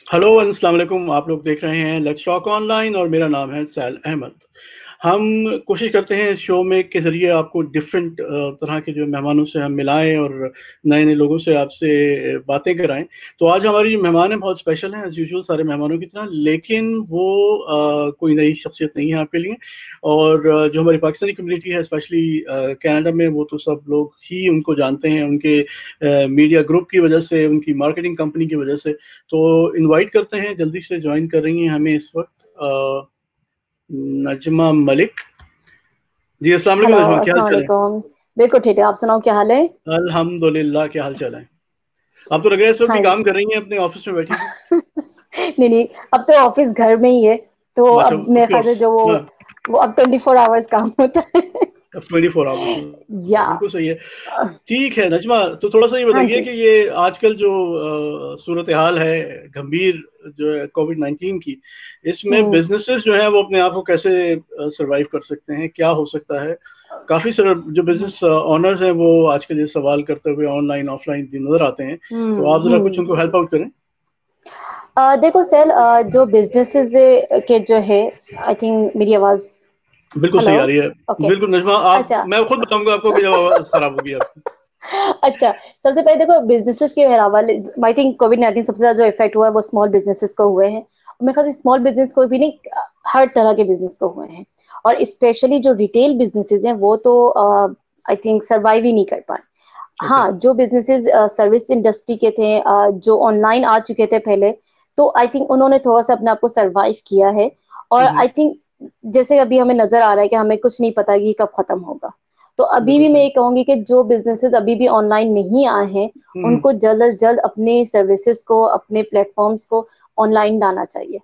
Hello अस्सलाम वालेकुम। आप लोग देख रहे हैं लेट्स टॉक ऑनलाइन और मेरा नाम है सैल अहमद। हम कोशिश करते हैं इस शो में के ज़रिए आपको डिफरेंट तरह के जो मेहमानों से हम मिलाएं और नए-नए लोगों से आपसे बातें कराएं। तो आज हमारी जो मेहमान हैं बहुत स्पेशल हैं एज़ यूजुअल सारे मेहमानों की तरह, लेकिन वो कोई नई शख्सियत नहीं है आपके लिए। और जो हमारी पाकिस्तानी कम्युनिटी है स्पेशली कनाडा में, वो तो सब लोग ही उनको जानते हैं उनके मीडिया ग्रुप की वजह से, उनकी मार्केटिंग कंपनी की वजह से। तो इनवाइट करते हैं, जल्दी से ज्वाइन कर रही हैं हमें इस वक्त नजमा मलिक। जी अस्सलाम वालेकुम हेलो, नजमा, क्या हाल अस्सलाम चाल है? वालेकुम। बिल्कुल ठीक है, आप सुनाओ क्या हाल है। अल्हम्दुलिल्लाह, क्या हाल चाल है? आप तो लग रहा है इस वक्त भी हाँ। काम कर रही हैं अपने ऑफिस में बैठी हुई। नहीं नहीं, अब तो ऑफिस घर में ही है। तो अच्छा, अब मेरे ऑफ ख्याल कोर्स। से जो हाँ, वो अब 24 आवर्स काम होता है। 24 आवर्स। या बिल्कुल सही है। ठीक है नजमा, तो थोड़ा सा ये हाँ बताइए जी। कि ये आजकल जो सूरत हाल है गंभीर जो है कोविड-19 की, इसमें हम्म। बिजनेसेस जो हैं वो अपने आप को कैसे सरवाइव कर सकते हैं, क्या हो सकता है? काफी सारे जो बिजनेस ओनर्स हैं वो आजकल ये सवाल करते हुए ऑनलाइन ऑफलाइन नजर आते हैं। तो आप जरा कुछ उनको हम्म। हेल्प आउट करें। देखो सर, जो बिजनेसेस के जो है, आई थिंक मेरी आवाज। बिल्कुल हेलो। सही आ रही है। ओके। बिल्कुल नजमा, आप अच्छा। मैं खुद बताऊंगा आपको कि जब आवाज खराब होगी आपकी। अच्छा, सबसे पहले देखो बिजनेसेस के हवाले, आई थिंक कोविड 19 सबसे ज्यादा जो इफेक्ट हुआ है वो स्मॉल बिजनेसेस को हुए हैं। और मेरे ख्याल से स्मॉल बिजनेस को भी नहीं, हर तरह के बिजनेस को हुए हैं। और स्पेशली जो रिटेल बिजनेसेस हैं वो तो आई थिंक सरवाइव ही नहीं कर पाए। ओके। हाँ, जो बिजनेसेस सर्विस इंडस्ट्री के थे, जो ऑनलाइन आ चुके थे पहले, तो आई थिंक उन्होंने थोड़ा सा अपने आप को सरवाइव किया है। और आई थिंक जैसे अभी हमें नजर आ रहा है कि हमें कुछ नहीं पता कि कब खत्म होगा। तो अभी बिल्कुल भी मैं सही। ये कहूंगी कि जो बिजनेसेस अभी भी ऑनलाइन नहीं आए हैं, हम्म। उनको जल्द से जल्द अपने सर्विसेज को, अपने प्लेटफॉर्म्स को ऑनलाइन लाना चाहिए।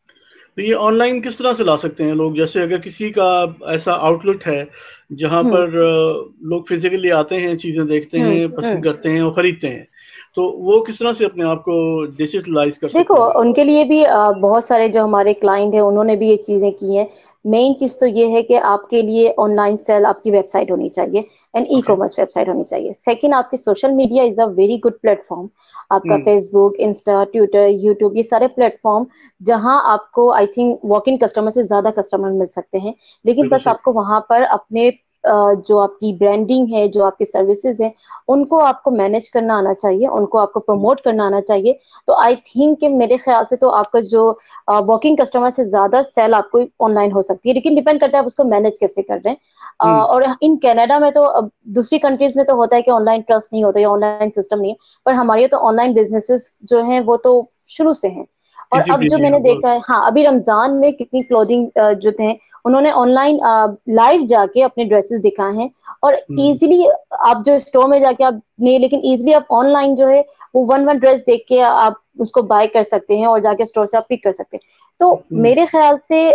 तो ये ऑनलाइन किस तरह से ला सकते हैं लोग? जैसे अगर किसी का ऐसा आउटलेट है जहां हम्म। पर लोग फिजिकली आते हैं, चीजें देखते हैं, पसंद हम्म। करते हैं और खरीदते हैं, तो वो किस तरह से अपने आप को डिजिटलाइज कर देखो, सकते हैं? उनके लिए भी बहुत सारे जो हमारे क्लाइंट हैं उन्होंने भी ये चीजें की हैं। मेन चीज तो ये है कि आपके लिए ऑनलाइन सेल आपकी वेबसाइट होनी चाहिए, and E okay. Commerce website होनी चाहिए। सेकंड, आपकी social media is a very good platform. आपका hmm. Facebook, Insta, Twitter, YouTube, ये सारे प्लेटफॉर्म जहां आपको I think walk in customer से ज्यादा कस्टमर मिल सकते हैं। लेकिन बिल्कुल बस सही। आपको वहां पर अपने जो आपकी ब्रांडिंग है, जो आपकी सर्विसेज हैं, उनको आपको मैनेज करना आना चाहिए, उनको आपको प्रमोट करना आना चाहिए। तो आई थिंक कि मेरे ख्याल से तो आपका जो वॉकिंग कस्टमर से ज्यादा सेल आपको ऑनलाइन हो सकती है, लेकिन डिपेंड करता है आप उसको मैनेज कैसे कर रहे हैं। हम्म। और इन कनाडा में तो दूसरी कंट्रीज में तो होता है कि ऑनलाइन ट्रस्ट नहीं होता या ऑनलाइन सिस्टम नहीं है। पर हमारे यहाँ तो ऑनलाइन बिजनेसेस जो हैं वो तो शुरू से हैं। और इसी अब भी जो जी हाँ, मैंने देखा है, हाँ, अभी रमजान में कितनी क्लोथिंग जो थे, उन्होंने ऑनलाइन लाइव जाके अपने ड्रेसेस दिखाए हैं। और हम्म। इजीली आप जो स्टोर में जाके आप नहीं, लेकिन इजीली आप ऑनलाइन जो है वो वन वन ड्रेस देख के आप उसको बाय कर सकते हैं और जाके स्टोर से आप पिक कर सकते हैं। तो हम्म। मेरे ख्याल से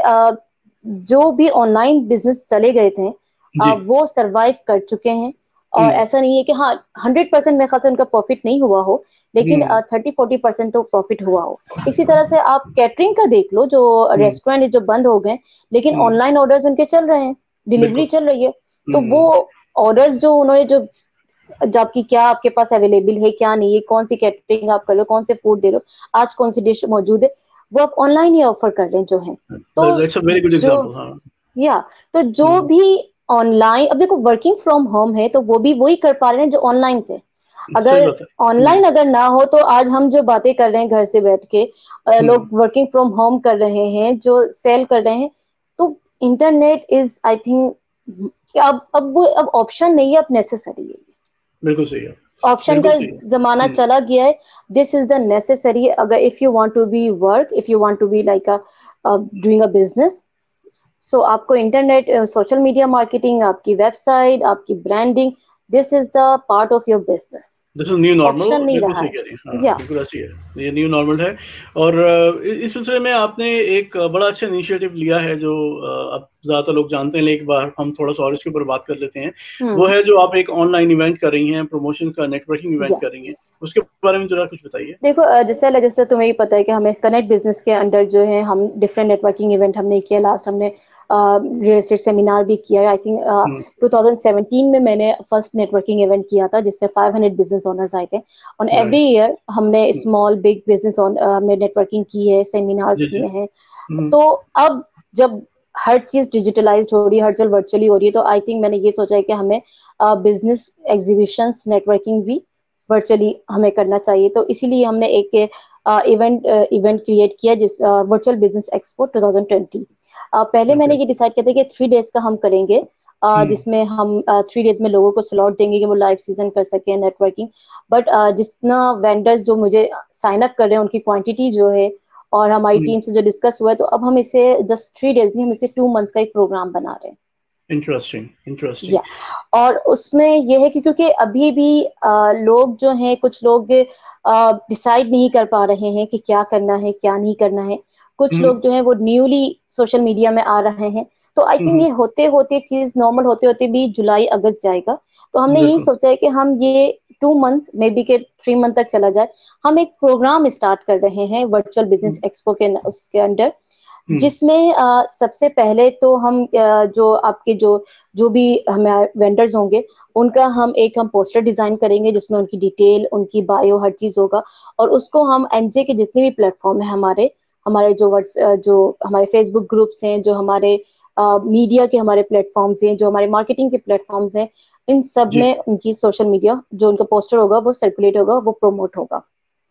जो भी ऑनलाइन बिजनेस चले गए थे, जी। वो सरवाइव कर चुके हैं। और हम्म। ऐसा नहीं है कि हाँ 100% मेरे ख्याल से उनका प्रॉफिट नहीं हुआ हो, लेकिन हम्म। 30-40% तो प्रॉफिट हुआ हो। इसी तरह से आप कैटरिंग का देख लो, जो हम्म। रेस्टोरेंट जो बंद हो गए, लेकिन हम्म। ऑनलाइन ऑर्डर्स उनके चल रहे हैं, डिलीवरी बिल्कुल। चल रही है। तो वो हम्म। ऑर्डर्स जो उन्होंने जो आपकी क्या आपके पास अवेलेबल है क्या नहीं है, कौन सी कैटरिंग आप कर लो, कौन से फूड दे लो, आज कौन सी डिश मौजूद है, वो आप ऑनलाइन ही ऑफर कर रहे हैं जो है। तो दैट्स अ वेरी गुड जो एग्जांपल। हाँ। या तो जो हम्म। भी ऑनलाइन, अब देखो वर्किंग फ्रॉम होम है तो वो भी वही कर पा रहे हैं जो ऑनलाइन थे। सही अगर बात है। ऑनलाइन अगर ना हो तो आज हम जो बातें कर रहे हैं घर से बैठ के, हम्म। लोग वर्किंग फ्रॉम होम कर रहे हैं, जो सेल कर रहे हैं। तो इंटरनेट इज आई थिंक अब ऑप्शन नहीं है, अब नेसेसरी है। बिल्कुल सही है। ऑप्शन बिल्कुल का सही है। जमाना चला गया है। This is the necessary. अगर if you want to be work, if you want to be like a doing a business, so आपको इंटरनेट, सोशल मीडिया मार्केटिंग, आपकी वेबसाइट, आपकी branding, this is the part of your business. This is new normal. Optional नहीं बिल्कुल रहा सही है। कह रही हैं। हाँ, या बिल्कुल ऐसी है, ये न्यू नॉर्मल है। और इस सिलसिले में आपने एक बड़ा अच्छा इनिशिएटिव लिया है जो अब ज्यादातर लोग जानते हैं, लेकिन एक बार हम थोड़ा सा और इसके ऊपर बात कर लेते हैं। वो हम्म। है जो आप एक ऑनलाइन इवेंट कर रही हैं, प्रमोशन का, नेटवर्किंग इवेंट या कर रही हैं, उसके बारे में जरा कुछ बताइए। देखो, जैसे तुम्हें ही पता है कि हमें कनेक्ट बिजनेस के अंडर जो है हम डिफरेंट नेटवर्किंग इवेंट हमने किया। लास्ट हमने रियल एस्टेट सेमिनार भी किया है। आई थिंक हम्म, 2017 में मैंने फर्स्ट नेटवर्किंग इवेंट किया था जिससे 500 बिजनेस ओनर्स आए थे। और एवरी नाइस। ईयर हमने स्मॉल बिग बिजनेस में नेटवर्किंग की है, सेमिनार्स जी जी। किए हैं। हम्म, तो अब जब हर चीज डिजिटलाइज्ड हो रही है, हर चीज वर्चुअली हो रही है, तो आई थिंक मैंने ये सोचा है कि हमें बिजनेस एग्जीबिशंस नेटवर्किंग भी वर्चुअली हमें करना चाहिए। तो इसीलिए हमने एक इवेंट क्रिएट किया जिस वर्चुअल बिजनेस एक्सपो 2020। पहले मैंने ओके। ये डिसाइड किया था कि 3 डेज का हम करेंगे, हम्म, जिसमें हम 3 डेज में लोगों को स्लॉट देंगे कि वो लाइव सीजन कर सके नेटवर्किंग। बट जितना वेंडर्स जो मुझे साइन अप कर रहे हैं उनकी क्वांटिटी जो है और हमारी हम्म, टीम से जो डिस्कस हुआ है, तो अब हम इसे जस्ट 3 डेज नहीं, हम इसे 2 मंथ्स का एक प्रोग्राम बना रहे हैं। Interesting interesting. या और उसमें यह है कि क्योंकि अभी भी लोग जो हैं, कुछ लोग डिसाइड नहीं कर पा रहे हैं कि क्या करना है क्या नहीं करना है। कुछ हम्म, लोग जो हैं वो न्यूली सोशल मीडिया में आ रहे हैं। तो आई थिंक हम्म, ये होते होते चीज नॉर्मल होते होते भी जुलाई अगस्त जाएगा। तो हमने यही बिल्कुल। सोचा है कि हम ये 2 मंथ्स मे बी के 3 मंथ तक चला जाए, हम एक प्रोग्राम स्टार्ट कर रहे हैं वर्चुअल बिजनेस हम्म, एक्सपो के उसके अंडर। हम्म, जिसमें सबसे पहले तो हम जो आपके जो जो भी हमारे वेंडर्स होंगे उनका हम पोस्टर डिजाइन करेंगे जिसमें उनकी डिटेल, उनकी बायो, हर चीज होगा। और उसको हम एनजे के जितने भी प्लेटफॉर्म है, हमारे हमारे जो हमारे फेसबुक ग्रुप्स हैं, जो हमारे मीडिया के हमारे प्लेटफॉर्म्स हैं, जो हमारे मार्केटिंग के प्लेटफॉर्म्स हैं, इन सब जी। में उनकी सोशल मीडिया जो उनका पोस्टर होगा वो सर्कुलेट होगा, वो प्रमोट होगा।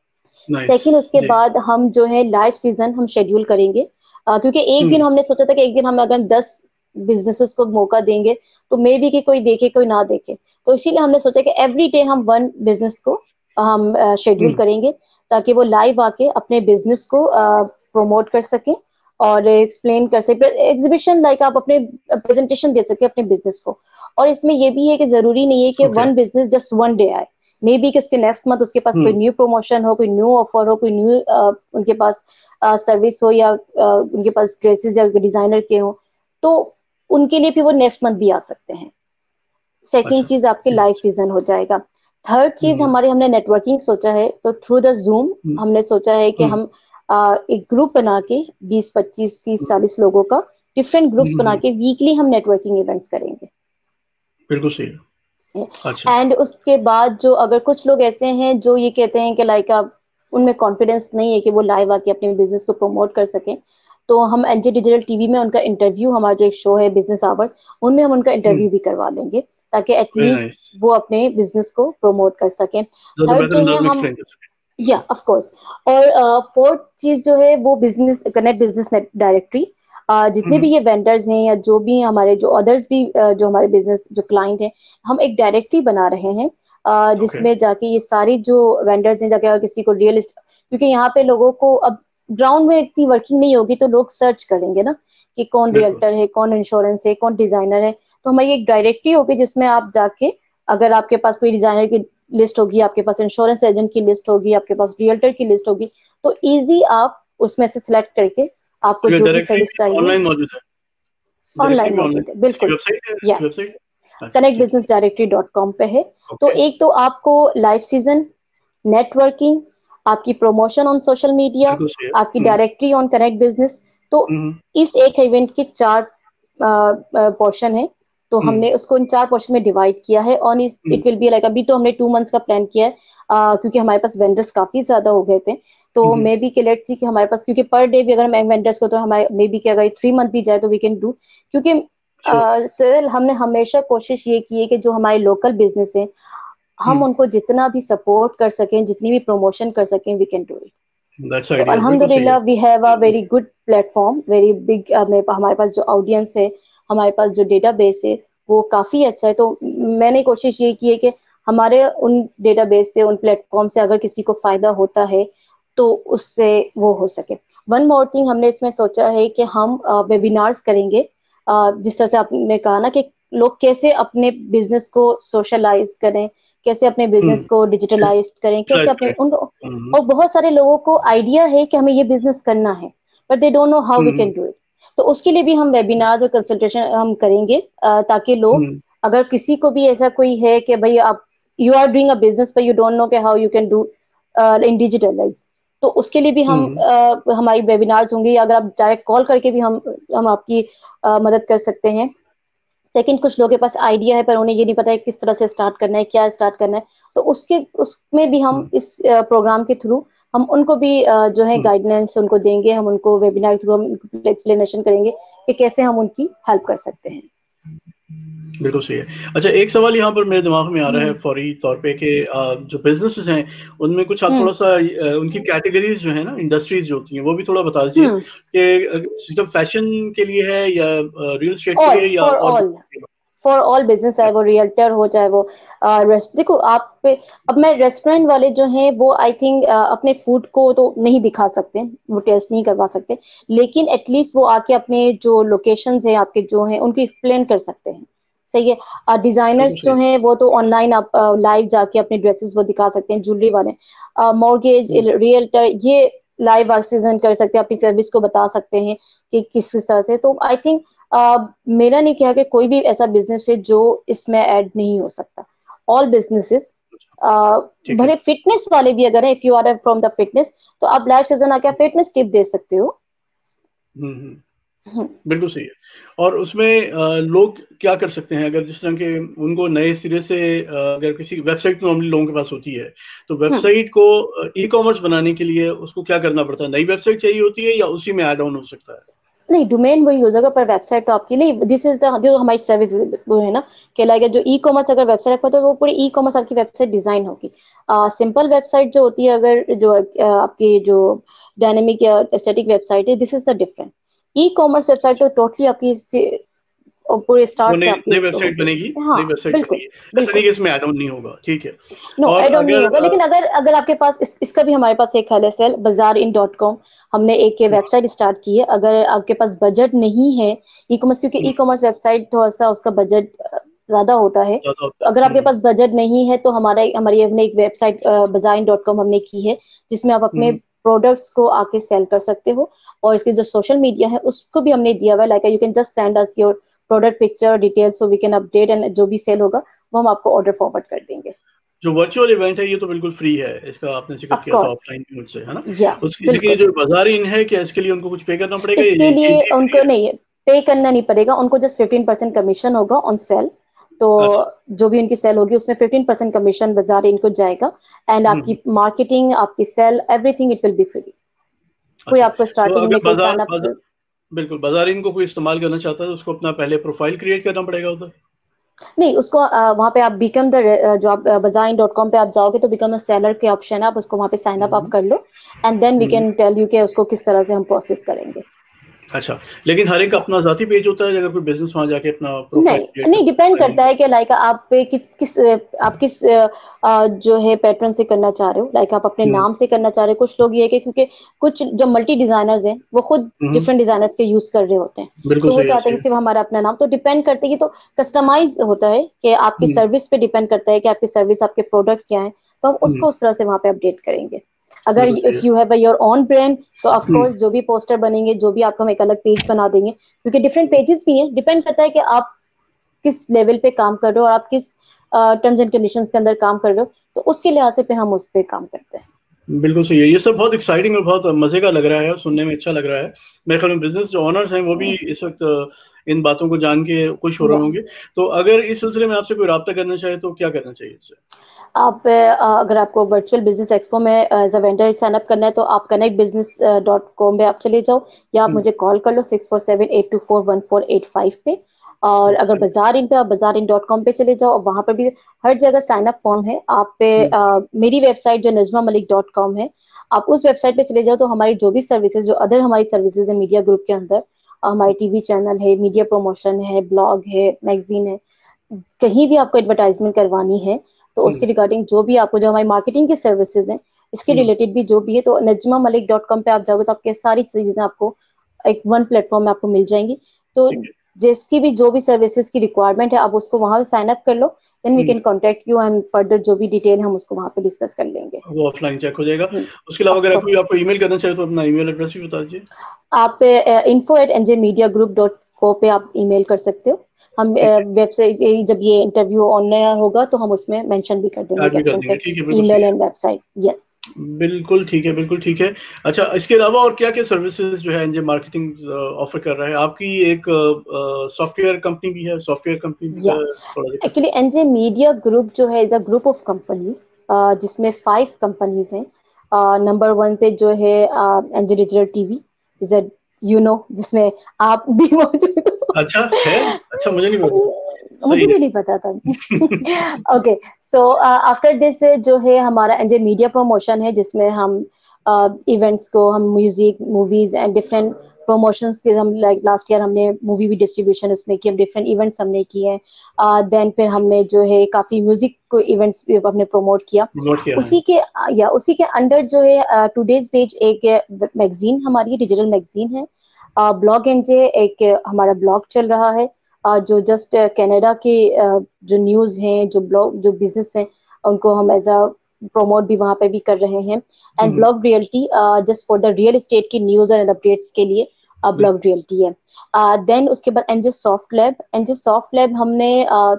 नाइस। सेकंड, उसके जी। बाद हम जो है लाइव सीजन हम शेड्यूल करेंगे। क्योंकि एक दिन हम्म, हमने सोचा था कि एक दिन हम अगर 10 बिजनेसेस को मौका देंगे तो मे बी कि कोई देखे कोई ना देखे। तो इसीलिए हमने सोचा कि एवरी डे हम वन बिजनेस को हम शेड्यूल हम्म, करेंगे, ताकि वो लाइव आके अपने बिजनेस को प्रमोट कर सके और एक्सप्लेन कर सके, एग्जीबिशन लाइक आप अपने प्रेजेंटेशन दे सके अपने बिजनेस को। और इसमें ये भी है कि जरूरी नहीं है कि okay. One business just one day आए। मे बी कि उसके नेक्स्ट मंथ उसके पास कोई हम्म, न्यू प्रमोशन हो, कोई न्यू ऑफर हो, कोई न्यू उनके पास सर्विस हो, या उनके पास ड्रेसेस या डिजाइनर के हो, तो उनके लिए भी वो नेक्स्ट मंथ भी आ सकते हैं। सेकेंड अच्छा। चीज आपके लाइव सीजन हो जाएगा। थर्ड चीज हम्म, हमारी, हमने नेटवर्किंग सोचा है, तो थ्रू द जूम हम्म, हमने सोचा है कि हम्म, हम एक ग्रुप बना के 20 25 30 40 लोगों का डिफरेंट ग्रुप्स बना हम्म, के वीकली हम नेटवर्किंग इवेंट्स करेंगे। बिल्कुल सही है। अच्छा। एंड उसके बाद जो अगर कुछ लोग ऐसे हैं जो ये कहते हैं कि लाइक आप उनमें कॉन्फिडेंस नहीं है कि वो लाइव आके अपने बिजनेस को प्रमोट कर सकें, तो हम एनजे डिजिटल टीवी में उनका इंटरव्यू, हमारा जो एक शो है बिजनेस आवर्स, उनमें हम उनका हम्म, इंटरव्यू भी करवा लेंगे, ताकि वेरी एटलीस्ट नाइस। वो अपने बिजनेस को प्रमोट कर सकें। ज्यादा थर्ड बेहतर जो है अंदाज में हम, एक्सप्लेन कर सके। या ऑफ कोर्स। और फोर्थ चीज जो है वो बिजनेस कनेक्ट बिजनेस डायरेक्टरी। जितने भी हम्म, ये वेंडर्स हैं या जो भी हमारे जो अदर्स भी जो हमारे बिजनेस जो क्लाइंट हैं, हम एक डायरेक्टरी बना रहे हैं, ओके। जिसमें जाके ये सारी जो वेंडर्स हैं, जाके अगर किसी को रियल, क्योंकि यहाँ पे लोगों को अब ग्राउंड में इतनी वर्किंग नहीं होगी, तो लोग सर्च करेंगे ना कि कौन बिल्कुल। रियल्टर है, कौन इंश्योरेंस है, कौन डिजाइनर है। तो हमारी एक डायरेक्टरी होगी जिसमें आप जाके, अगर आपके पास कोई डिजाइनर की लिस्ट होगी, आपके पास इंश्योरेंस एजेंट की लिस्ट होगी, आपके पास रियल्टर की लिस्ट होगी, तो इजी आप उसमें से सिलेक्ट करके आपको ये जो भी डायरेक्टरी सर्विस भी चाहिए ऑनलाइन मौजूद है? डायरेक्टरी ऑनलाइन भी ऑनलाइन? मौजूद है, इसकी बिल्कुल। वेबसाइट है, या इसकी वेबसाइट? अच्छा, कनेक्ट ठीक है। बिजनेस डायरेक्टरी .com पे है। तो ओके। एक तो आपको लाइव सीजन, नेटवर्किंग, आपकी प्रमोशन ऑन सोशल मीडिया, बिल्कुल सही है। आपकी डायरेक्टरी ऑन कनेक्ट बिजनेस, तो हम्म, इस एक इवेंट के 4 पोर्शन है। तो हम्म, हमने उसको इन 4 पोर्शन में डिवाइड किया है। ऑन इस hmm, it will be like, अभी तो हमने 2 मंथ्स का प्लान किया है, क्योंकि हमारे पास वेंडर्स काफी ज्यादा हो गए थे। तो हम्म, मे बी के लेट्स सी कि हमारे पास, क्योंकि पर डे भी अगर हम वेंडर्स को, तो हमारे मे बी कि अगर 3 मंथ भी जाए तो वी कैन डू। क्योंकि श्योर। सर, हमने हमेशा कोशिश ये की है कि जो हमारे लोकल बिजनेस है, हम हम्म, उनको जितना भी सपोर्ट कर सकें, जितनी भी प्रमोशन कर सकें, we can do it. That's तो आइडियल, बिल्कुल सही है। अल्हम्दुलिल्लाह we have a hmm, very good platform, very big. हमारे पास जो ऑडियंस है, हमारे पास जो डेटाबेस है, वो काफी अच्छा है। तो मैंने कोशिश ये की है कि हमारे उन डेटाबेस से, उन प्लेटफॉर्म से अगर किसी को फायदा होता है तो उससे वो हो सके। वन मोर थिंग हमने इसमें सोचा है कि हम वेबिनार्स करेंगे। जिस तरह से आपने कहा ना कि लोग कैसे अपने बिजनेस को सोशलाइज करें, कैसे अपने बिजनेस को डिजिटलाइज करें, कैसे utilize अपने करें। उनको। हम्म, और बहुत सारे लोगों को आइडिया है कि हमें ये बिजनेस करना है, but they don't know how we hmm, can do it. तो उसके लिए भी हम वेबिनार्स और कंसल्टेशन हम करेंगे, ताकि लोग, अगर किसी को भी ऐसा कोई है कि भाई आप you are doing a business पर यू डोंट नो कि how you can do in digitalise, तो उसके लिए भी हम हमारी वेबिनार्स होंगे, या अगर आप डायरेक्ट कॉल करके भी हम आपकी मदद कर सकते हैं। सेकंड, कुछ लोगों के पास आइडिया है पर उन्हें ये नहीं पता है किस तरह से स्टार्ट करना है, क्या स्टार्ट करना है, तो उसमें भी हम इस प्रोग्राम के थ्रू हम उनको भी जो है गाइडेंस उनको देंगे, हम उनको वेबिनार के थ्रू हम एक्सप्लेनेशन करेंगे कि कैसे हम उनकी हेल्प कर सकते हैं। बिल्कुल सही है। अच्छा, एक सवाल यहाँ पर मेरे दिमाग में आ रहा है फौरी तौर पे कि जो बिजनेसेस हैं उनमें कुछ आप थोड़ा सा उनकी कैटेगरीज जो है ना, इंडस्ट्रीज जो होती हैं, वो भी थोड़ा बता दीजिए कि सिर्फ फैशन के लिए है या रियल एस्टेट के लिए या और फॉर ऑल बिजनेस, है वो रियल्टर हो चाहे वो देखो आप पे, अब मैं रेस्टोरेंट वाले जो हैं वो आई थिंक अपने फूड को तो नहीं दिखा सकते, वो टेस्ट नहीं करवा सकते, लेकिन एटलीस्ट वो आके अपने जो लोकेशंस हैं आपके जो हैं उनको एक्सप्लेन कर सकते हैं। सही है। डिजाइनर्स जो हैं वो तो ऑनलाइन आप लाइव जाके अपने ड्रेसेस वो दिखा सकते हैं। ज्वेलरी वाले, मॉर्गेज, रियल्टर, ये लाइव ऑक्सीजन कर सकते हैं, अपनी सर्विस को बता सकते हैं कि किस किस तरह से। तो आई थिंक मेरा नहीं कहा कि कोई भी ऐसा बिजनेस है जो इसमें ऐड नहीं हो सकता। ऑल बिजनेसेस, भले फिटनेस वाले भी अगर है, if you are from the fitness, तो आप लाइव सीजन आके फिटनेस टिप दे सकते हो। बिल्कुल सही है। और उसमें लोग क्या कर सकते हैं अगर जिस तरह के उनको नए सिरे से अगर किसी वेबसाइट नॉर्मली लोगों के पास होती है, तो वेबसाइट को ई कॉमर्स बनाने के लिए उसको क्या करना पड़ता है? नई वेबसाइट चाहिए होती है या उसी में ऐड ऑन हो सकता है? नहीं, डोमेन वही हो जाएगा, पर वेबसाइट तो आपके लिए, दिस इज द जो हमारी सर्विस वो है ना, कहलाएगा जो ई कॉमर्स। अगर वेबसाइट पर तो वो पूरी ई कॉमर्स आपकी वेबसाइट डिजाइन होगी। सिंपल वेबसाइट जो होती है, अगर जो आपकी जो डायनेमिक या स्टैटिक वेबसाइट है, this is the different. E commerce website तो टोटली आपकी और पूरे स्टार्ट से आपकी नई वेबसाइट बनेगी, हाँ नई वेबसाइट बिल्कुल बनेगी। ऐसा नहीं बिल्कुल। कि इसमें ऐड ऑन नहीं होगा, ठीक है। नो और ऐड ऑन नहीं अगर होगा, लेकिन अगर आपके पास इसका भी हमारे पास एक है सेल bazaar.in.com, हमने एक वेबसाइट स्टार्ट की है। अगर आपके पास बजट नहीं है ई कॉमर्स, क्योंकि ई कॉमर्स वेबसाइट थोड़ा सा उसका बजट ज्यादा होता है, तो अगर आपके पास बजट नहीं है तो हमारी हमने एक वेबसाइट bazaar.com हमने की है, जिसमें आप अपने प्रोडक्ट्स को आके सेल कर सकते हो। और इसकी जो सोशल मीडिया है उसको भी हमने दिया हुआ है, like you can just send us your product picture detail so we can update, and जो भी सेल होगा वो हम आपको ऑर्डर फॉरवर्ड कर देंगे। जो वर्चुअल इवेंट है ये तो बिल्कुल फ्री है, इसका आपने जिक्र किया था ऑफलाइन मुझसे, है ना? उसके लेकिन जो बाज़ार-इन है, क्या इसके लिए उनको कुछ पे करना पड़ेगा? इसके लिए उनको नहीं पे करना नहीं पड़ेगा, उनको जस्ट 15% कमीशन होगा ऑन सेल। तो जो भी उनकी सेल होगी उसमें 15% कमीशन बाजार इनको जाएगा, एंड आपकी मार्केटिंग, आपकी sale, everything it will be free. कोई आपको स्टार्टिंग में कोई साइन अप, बिल्कुल बाजार-इन को कोई इस्तेमाल करना चाहता है तो उसको अपना पहले प्रोफाइल क्रिएट करना पड़ेगा उधर? नहीं, उसको वहां पे आप बिकम द जो आप bazaar.com पे आप जाओगे तो बिकम अ सेलर के ऑप्शन है, आप उसको वहां पे साइन अप आप कर लो, and then we can tell you कि उसको किस तरह से हम प्रोसेस करेंगे। अच्छा, लेकिन हर एक का अपना ज़ाती पेज होता है अगर कोई बिजनेस वहां जाके अपना प्रोफाइल क्रिएट नहीं डिपेंड करता है कि लाइक आप पे आप किस जो है पैटर्न से करना चाह रहे हो, लाइक आप अपने नाम से करना चाह रहे हो। कुछ लोग ये कि क्योंकि कुछ जो मल्टी डिजाइनर्स हैं वो खुद डिफरेंट डिजाइनर्स के यूज कर रहे होते हैं, तो वो चाहते हैं कि सिर्फ हमारा अपना नाम। तो डिपेंड करते है, ये तो कस्टमाइज होता है कि आपकी सर्विस पे डिपेंड करता है कि आपकी सर्विस, आपके प्रोडक्ट क्या है, तो हम उसको उस तरह से वहां पे अपडेट करेंगे। अगर if you have your own brand, तो ऑफ कोर्स जो भी पोस्टर बनेंगे, जो भी आपको हम एक अलग पेज बना देंगे, क्योंकि डिफरेंट पेजेस भी हैं। डिपेंड करता है कि आप किस लेवल पे काम कर रहे हो और आप किस टर्म्स एंड कंडीशंस के अंदर काम कर रहे हो, तो उसके लिहाज से फिर हम उस पर काम करते हैं। बिल्कुल सही है। ये सब बहुत एक्साइटिंग और बहुत मजे का लग रहा है और सुनने में अच्छा लग रहा है। मेरे ख्याल में बिजनेस जो ओनर्स हैं वो भी इस वक्त इन बातों को जान के खुश हो रहे होंगे। तो अगर इस सिलसिले में आपसे कोई राब्ता करना चाहे तो क्या करना चाहिए इससे? आप अगर आपको वर्चुअल बिजनेस एक्सपो में as a vendor sign up करना है तो आप connectbusiness.com पे आप चले जाओ, या आप मुझे कॉल कर लो 6478241485 पे। और अगर बाजार-इन पे, आप bazaar.in.com पे चले जाओ, और वहां पर भी हर जगह साइन अप फॉर्म है। आप पे मेरी वेबसाइट जो najmamalik.com है, आप उस वेबसाइट पे चले जाओ तो हमारी जो भी सर्विसेज, जो अदर हमारी सर्विसेज है मीडिया ग्रुप के अंदर, हमारे टीवी चैनल है, मीडिया प्रमोशन है, ब्लॉग है, मैगजीन है, कहीं भी आपको एडवर्टाइजमेंट करवानी है तो उसके रिगार्डिंग जो भी आपको, जो हमारी मार्केटिंग की सर्विसेज हैं, इसके रिलेटेड भी जो भी है, तो najmamalik.com पे आप जाओगे तो आपके सारी चीजें आपको एक वन प्लेटफॉर्म में आपको मिल जाएंगी। तो जिसकी भी जो भी सर्विसेज की रिक्वायरमेंट है, आप उसको वहां साइन अप कर लो, then we can contact you and further जो भी डिटेल हम उसको वहां पे डिस्कस कर लेंगे। वो ऑफलाइन चेक हो जाएगा। उसके अलावा अगर कोई आपको ईमेल करना चाहे तो अपना ईमेल एड्रेस भी बता दीजिए। आप info@njmediagroup.co पे आप ईमेल कर सकते हो। हम वेबसाइट, जब ये इंटरव्यू ऑनलाइन होगा तो हम उसमें मेंशन भी कर देंगे ऐड भी कर कैप्शन देंगे, पे, ठीक है, बिल्कुल सही ईमेल है। And website. यस, बिल्कुल ठीक है, बिल्कुल ठीक है। अच्छा, इसके अलावा और क्या-क्या सर्विसेज जो है एनजे मार्केटिंग ऑफर कर रहा है? आपकी एक सॉफ्टवेयर कंपनी भी है, सॉफ्टवेयर कंपनी भी या का थोड़ा जिक्र एक्चुअली करें। एनजे मीडिया ग्रुप जो है is a group of companies, जिसमें 5 कंपनीज हैं। नंबर 1 पे जो है N J digital TV is a, जिसमें आप भी मौजूद हो। अच्छा है? अच्छा, मुझे नहीं पता। मुझे सही भी नहीं पता था। ओके, सो आफ्टर दिस जो है हमारा एनजे मीडिया प्रमोशन है, जिसमें हम इवेंट्स को, हम music, movies and different promotions के, हम लाइक लास्ट ईयर हमने मूवी भी डिस्ट्रीब्यूशन उसमें किए, डिफरेंट इवेंट्स हमने किए हैं। देन फिर हमने जो है काफी म्यूजिक को इवेंट्स भी हमने प्रमोट किया। नोट किया है। उसी के उसी के अंडर जो है टुडेज पेज एक मैगजीन हमारी डिजिटल मैगजीन है। ब्लॉग एनजे एक हमारा ब्लॉग चल रहा है, जो जस्ट कनाडा के जो न्यूज हैं, जो ब्लॉग, जो बिजनेस हैं, उनको हम एज अ प्रमोट भी वहां पे भी कर रहे हैं। And hmm, blog reality just for the real estate की न्यूज एंड अपडेट्स के लिए ब्लॉग रियलिटी है। देन उसके बाद एनजे सॉफ्ट लैब हमने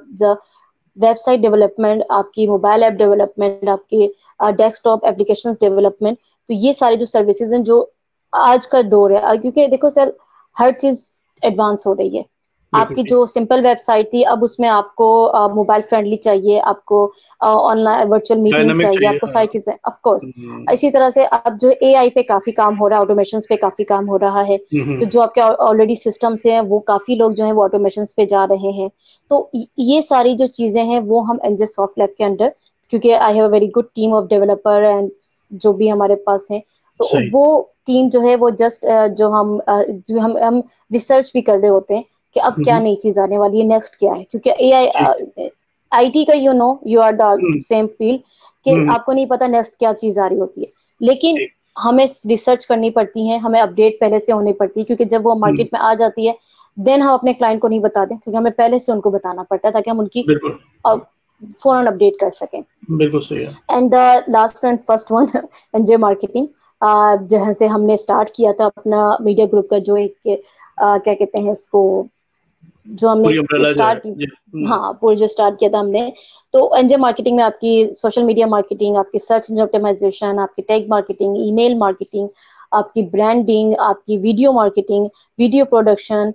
वेबसाइट डेवलपमेंट, आपकी मोबाइल ऐप डेवलपमेंट, आपकी डेस्कटॉप एप्लीकेशंस डेवलपमेंट, तो ये सारे जो सर्विसेज हैं जो आज का दौर है, क्योंकि देखो सर, हर चीज एडवांस हो रही है। बिल्कुल आपकी ठीक। जो सिंपल वेबसाइट थी, अब उसमें आपको मोबाइल फ्रेंडली चाहिए, आपको ऑनलाइन वर्चुअल मीटिंग डायनामिक चाहिए, चाहिए, आपको हाँ। सारी चीजें ऑफ कोर्स। हम्म, इसी तरह से अब जो एआई पे काफी काम हो रहा है, ऑटोमेशन पे काफी काम हो रहा है, तो हम्म, जो आपके ऑलरेडी सिस्टम्स हैं वो काफी लोग जो है वो ऑटोमेशन पे जा रहे हैं। तो ये सारी जो चीजें हैं वो हम एनजे सॉफ्ट लैब के अंडर, क्योंकि I have a very good team of developer and जो भी हमारे पास है, तो सही। वो टीम जो है वो जस्ट जो हम रिसर्च भी कर रहे होते हैं कि अब क्या हम्म, नई चीज आने वाली है, नेक्स्ट क्या है, क्योंकि ठीक। एआई आईटी का you are the hmm, same field, कि हम्म, आपको नहीं पता नेक्स्ट क्या चीज आ रही होती है, लेकिन ठीक। हमें रिसर्च करनी पड़ती है, हमें अपडेट पहले से होनी पड़ती है, क्योंकि जब वो हम्म, मार्केट में आ जाती है देन हम अपने क्लाइंट को नहीं बताते, क्योंकि हमें पहले से उनको बताना पड़ता है ताकि हम उनकी बिल्कुल, फौरन अपडेट कर सकें। बिल्कुल सही है। And the last and first one, N J marketing, जहाँ से हमने स्टार्ट किया था अपना मीडिया ग्रुप का, जो एक क्या कहते हैं इसको, जो हमने पूरी अम्ब्रेला जो है स्टार्ट, जी। हाँ पूरे जो स्टार्ट किया था हमने, तो एनजे मार्केटिंग में आपकी सोशल मीडिया मार्केटिंग, आपकी सर्च इंजन ऑप्टिमाइजेशन, आपकी टैग मार्केटिंग, ईमेल मार्केटिंग, आपकी ब्रांडिंग, आपकी video marketing, video production,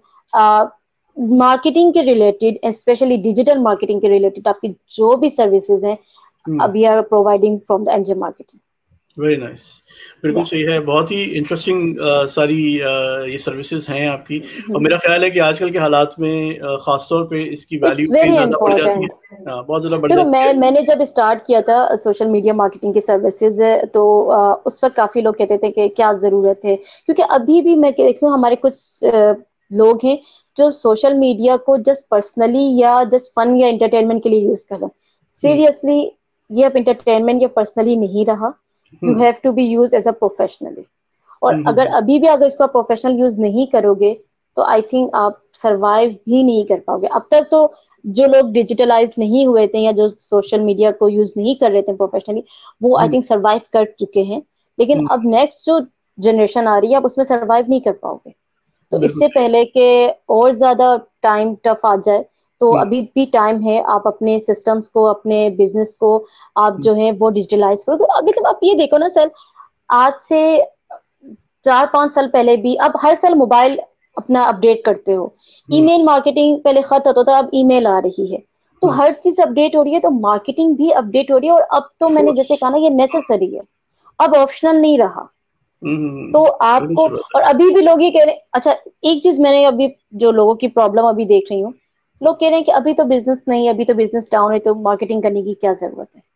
marketing के रिलेटेड, स्पेशली डिजिटल मार्केटिंग के रिलेटेड आपकी जो भी सर्विसेज हैं, hmm, we are providing from the N J marketing. Very nice. बिल्कुल या सही है, बहुत ही इंटरेस्टिंग सारी ये सर्विसेज हैं आपकी। और मेरा ख्याल है कि आजकल के हालात में खास तौर पे इसकी इट्स वैल्यू भी वेरी ज़्यादा बढ़ जाती है। इम्पोर्टेंट। हाँ, बहुत ज़्यादा बढ़ देखो, जाती है। मैंने जब स्टार्ट किया था सोशल मीडिया मार्केटिंग की सर्विसेज, तो उस वक्त काफी लोग कहते थे कि क्या जरूरत है, क्योंकि अभी भी मैं देखती हूँ हमारे कुछ लोग हैं जो सोशल मीडिया को जस्ट पर्सनली या जस्ट फन या एंटरटेनमेंट के लिए यूज कर रहे हैं। हम्म, सीरियसली, ये अब एंटरटेनमेंट या पर्सनली नहीं रहा, you hmm, have to be use as a professionally. और अगर हम्म, अभी भी अगर इसका प्रोफेशनल यूज नहीं करोगे, तो आई थिंक आप सरवाइव भी नहीं कर पाओगे। अब तक तो जो लोग डिजिटलाइज नहीं हुए थे या जो सोशल मीडिया को यूज नहीं कर रहे थे प्रोफेशनली, वो आई हम्म, थिंक सरवाइव कर चुके हैं, लेकिन हम्म, अब नेक्स्ट जो जनरेशन आ रही है, आप उसमें सरवाइव नहीं कर पाओगे। तो बिल्कुल इससे सही। पहले के और ज्यादा टाइम टफ आ जाए, तो हम्म, अभी भी टाइम है, आप अपने सिस्टम्स को, अपने बिजनेस को आप हम्म, जो है वो डिजिटलाइज करो। तो अभी तो आप ये देखो ना सर, आज से 4-5 साल पहले भी, अब हर साल मोबाइल अपना अपडेट करते हो। हम्म, ईमेल मार्केटिंग पहले खत आता था, अब ईमेल आ रही है, तो हम्म, हर चीज अपडेट हो रही है, तो मार्केटिंग भी अपडेट हो रही है, और अब तो मैंने कोर्स। जैसे कहा ना, ये नेसेसरी है, अब ऑप्शनल नहीं रहा। हम्म, तो बिल्कुल आपको, सही बात और अभी भी लोग ये कह रहे हैं, अच्छा, एक चीज मैंने अभी जो लोगों की प्रॉब्लम अभी देख रही हूँ, लोग कह रहे हैं कि अभी तो बिजनेस नहीं है, अभी तो बिजनेस डाउन है, तो मार्केटिंग करने की क्या जरूरत है।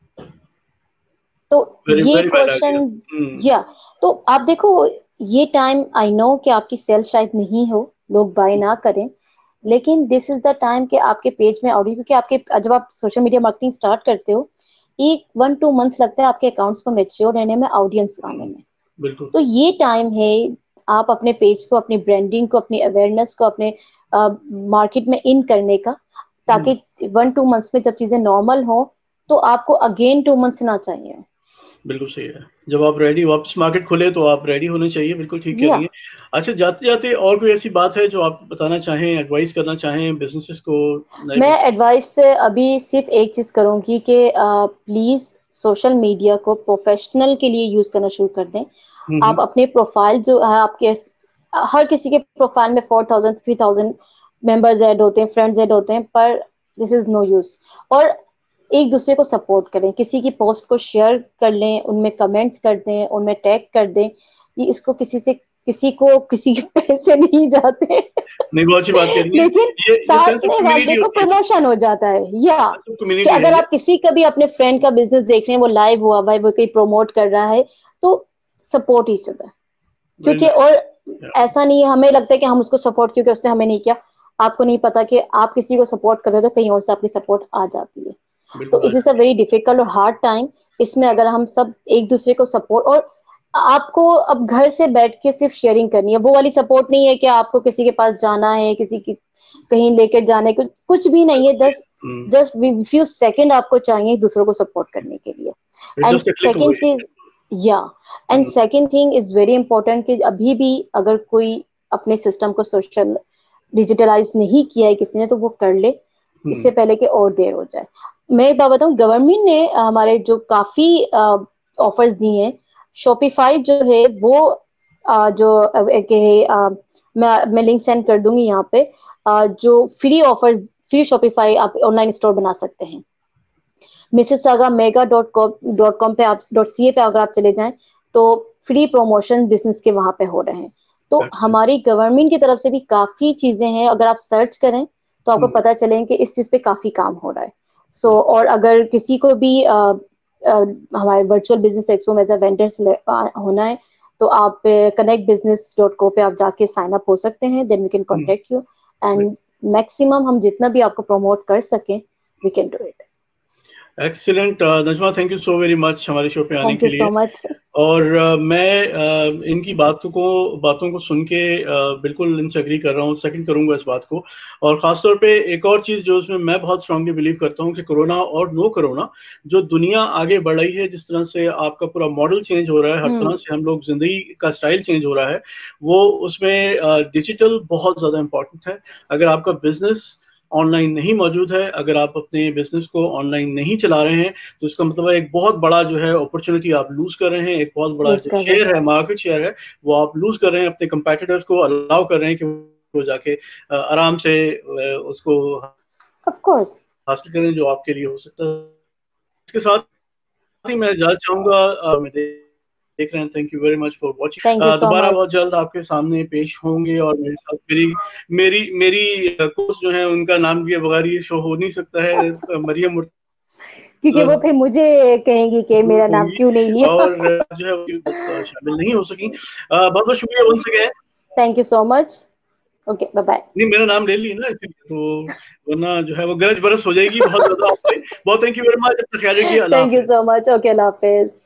तो है। वेरी ये वेरी बैड आइडिया। क्वेश्चन, या तो आप देखो, ये टाइम, आई नो कि आपकी सेल शायद नहीं हो, लोग बाय ना करें, लेकिन दिस इज द टाइम कि आपके पेज में ऑडियो, क्योंकि आपके जब आप सोशल मीडिया मार्केटिंग स्टार्ट करते हो, एक 1-2 मंथ्स लगता है आपके अकाउंट्स को मैच्योर रहने में, ऑडियंस आने में। बिल्कुल। तो ये टाइम है, आप अपने पेज को, अपनी ब्रांडिंग को, अपनी अवेयरनेस को, अपने मार्केट में इन करने का, ताकि 1-2 मंथ्स में जब चीजें नॉर्मल हो तो आपको अगेन 2 मंथ्स ना चाहिए। बिल्कुल सही है, जब आप रेडी वापस मार्केट खुले तो आप रेडी होने चाहिए, बिल्कुल ठीक कह रही हैं। अच्छा, जाते जाते और कोई ऐसी बात है जो आप बताना चाहें, एडवाइस करना चाहें बिजनेसेस को? मैं एडवाइस अभी सिर्फ एक चीज करूंगी कि प्लीज सोशल मीडिया को प्रोफेशनल के लिए यूज करना शुरू कर दें। आप अपने प्रोफाइल जो है आपके, हर किसी के प्रोफाइल में 4000 3000 मेंबर्स ऐड होते हैं, फ्रेंड्स ऐड होते हैं, पर दिस इज नो यूज। और एक दूसरे को सपोर्ट करें, किसी की पोस्ट को शेयर कर लें, उनमें कमेंट्स कर दें, उनमें टैग कर दें। ये इसको किसी के पैसे नहीं जाते नहीं, बहुत अच्छी बात कह रही हैं। लेकिन ये सामने वाले को प्रमोशन हो जाता है। या कि अगर आप किसी का भी अपने फ्रेंड का बिजनेस देख रहे हैं, वो लाइव हुआ भाई, वो कोई प्रमोट कर रहा है, तो सपोर्ट ईच अदर। क्योंकि और ऐसा नहीं है, हमें लगता है कि हम उसको सपोर्ट क्योंकि उसने हमें नहीं किया। आपको नहीं पता कि आप किसी को सपोर्ट कर रहे हो तो कहीं और से आपकी सपोर्ट आ जाती है। तो it is a very difficult और हार्ड टाइम। इसमें अगर हम सब एक दूसरे को सपोर्ट, और आपको अब घर से बैठ के सिर्फ शेयरिंग करनी है, वो वाली सपोर्ट नहीं है कि आपको किसी के पास जाना है, किसी की कहीं लेकर जाने, कुछ भी नहीं है। जस्ट फ्यू सेकंड आपको चाहिए दूसरों को सपोर्ट करने के लिए। एंड सेकंड चीज, and second thing is very important कि अभी भी अगर कोई अपने सिस्टम को सोशल डिजिटलाइज नहीं किया है किसी ने, तो वो कर ले इससे पहले कि और देर हो जाए। मैं एक बात बताऊं, गवर्नमेंट ने हमारे जो काफी ऑफर्स दिए हैं। शॉपिफाई जो है वो मैं लिंक सेंड कर दूंगी यहाँ पे, जो फ्री ऑफर्स, फ्री शॉपिफाई आप ऑनलाइन स्टोर बना सकते हैं। mississaugamega.com पे आप .ca पे अगर आप चले जाएं तो फ्री प्रमोशन बिजनेस के वहां पे हो रहे हैं। तो हमारी गवर्नमेंट की तरफ से भी काफी चीजें हैं, अगर आप सर्च करें तो आपको पता चले कि इस चीज पे काफी काम हो रहा है। और अगर किसी को भी हमारे वर्चुअल बिजनेस एक्सपो में वेंडर्स होना है तो आप connectbusiness.co पे आप जाके साइन अप हो सकते हैं। Then we can contact you and maximum हम जितना भी आपको प्रमोट कर सकें, we can do it. Excellent Najma, thank you so very much हमारे शो पे आने के लिए। Thank you so much. और मैं इनकी बातों को सुन के बिल्कुल इनसे एग्री कर रहा हूँ, सेकंड करूंगा इस बात को। और खासतौर पे एक और चीज जो उसमें मैं बहुत स्ट्रांगली बिलीव करता हूँ कि कोरोना और नो कोरोना, जो दुनिया आगे बढ़ रही है, जिस तरह से आपका पूरा मॉडल चेंज हो रहा है, हर तरह से हम लोग जिंदगी का स्टाइल चेंज हो रहा है, वो उसमें डिजिटल बहुत ज्यादा इंपॉर्टेंट है। अगर आपका बिजनेस ऑनलाइन नहीं मौजूद है, अगर आप अपने बिजनेस को ऑनलाइन नहीं चला रहे हैं, तो इसका मतलब एक बहुत बड़ा जो है अपॉर्चुनिटी आप लूज कर रहे हैं। एक बहुत बड़ा जो शेयर है, मार्केट शेयर है, वो आप लूज कर रहे हैं। अपने कंपेटिटर्स को अलाउ कर रहे हैं कि वो जाके आराम से उसको ऑफ कोर्स हासिल करें जो आपके लिए हो सकता है। इसके साथ ही मैं जाना चाहूंगा, मैं देख रहे हैं, thank you very much for watching. दोबारा बहुत जल्द आपके सामने पेश होंगे, और मेरे साथ मेरी कोच जो है, उनका नाम लिए बगैर ये शो हो नहीं सकता है, मरियम, क्योंकि वो फिर मुझे कहेंगी कि मेरा नाम क्यों नहीं लिया। और जो है शामिल नहीं हो सकी। बहुत बहुत शुक्रिया once again. Thank you so much. Okay, bye bye. नहीं, मेरा नाम ले ली ना, इसीलिए तो, वरना जो है वो गरज बरस हो जाएगी बहुत ज्यादा। बहुत थैंक यू वेरी मच, अपना ख्याल रखिए। Thank you so much. Okay, अल्लाह हाफिज।